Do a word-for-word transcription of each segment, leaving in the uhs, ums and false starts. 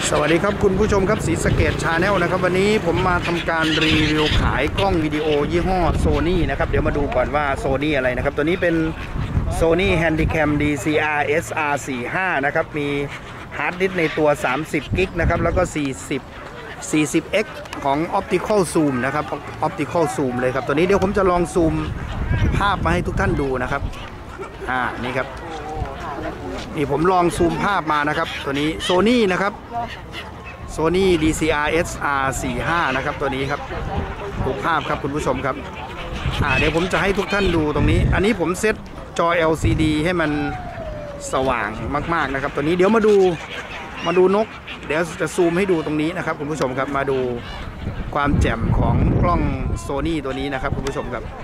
สวัสดีครับคุณผู้ชมครับศรีสะเกษชาแนลนะครับวันนี้ผมมาทำการรีวิวขายกล้องวิดีโอยี่ห้อโซนี่นะครับเดี๋ยวมาดูก่อนว่าโซนี่อะไรนะครับตัวนี้เป็น Sony Handycam ดี ซี อาร์ เอส อาร์ สี่สิบห้า นะครับมีฮาร์ดดิสก์ในตัวสามสิบกิกนะครับแล้วก็สี่สิบ สี่สิบเอ็กซ์ ของ Optical Zoom นะครับ Optical Zoom เลยครับตัวนี้เดี๋ยวผมจะลองซูมภาพมาให้ทุกท่านดูนะครับอ่านี่ครับนี่ผมลองซูมภาพมานะครับตัวนี้ Sony นะครับ Sony ดี ซี อาร์ เอส อาร์ สี่สิบห้า นะครับตัวนี้ครับดูภาพครับคุณผู้ชมครับอ่าเดี๋ยวผมจะให้ทุกท่านดูตรงนี้อันนี้ผมเซตจอ แอล ซี ดี ให้มันสว่างมากๆนะครับตัวนี้เดี๋ยวมาดูมาดูนกเดี๋ยวจะซูมให้ดูตรงนี้นะครับคุณผู้ชมครับมาดูความแจ่มของกล้อง Sony ตัวนี้นะครับคุณผู้ชมครับ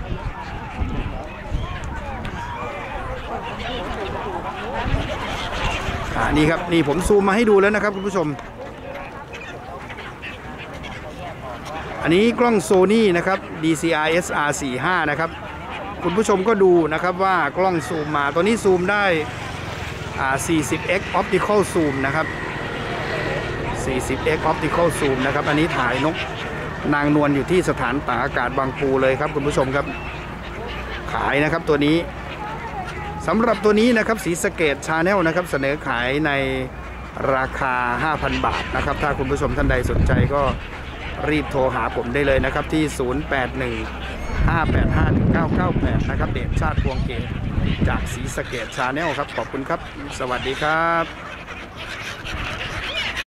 อ่านี่ครับนี่ผมซูมมาให้ดูแล้วนะครับคุณผู้ชมอันนี้กล้อง Sony นะครับ ดี ซี อาร์ เอส อาร์ สี่สิบห้า นะครับคุณผู้ชมก็ดูนะครับว่ากล้องซูมมาตัวนี้ซูมได้อ่า สี่สิบเอ็กซ์ Optical Zoom นะครับ สี่สิบเอ็กซ์ Optical Zoom นะครับอันนี้ถ่ายนกนางนวลอยู่ที่สถานตากอากาศบางปูเลยครับคุณผู้ชมครับขายนะครับตัวนี้สำหรับตัวนี้นะครับศรีสะเกษชาแนลนะครับเสนอขายในราคา ห้าพัน บาทนะครับถ้าคุณผู้ชมท่านใดสนใจก็รีบโทรหาผมได้เลยนะครับที่ ศูนย์ แปด หนึ่ง ห้า แปด ห้า หนึ่ง เก้า เก้า แปด นะครับเดชชาติพวงเกตจากศรีสะเกษชาแนลครับขอบคุณครับสวัสดีครับ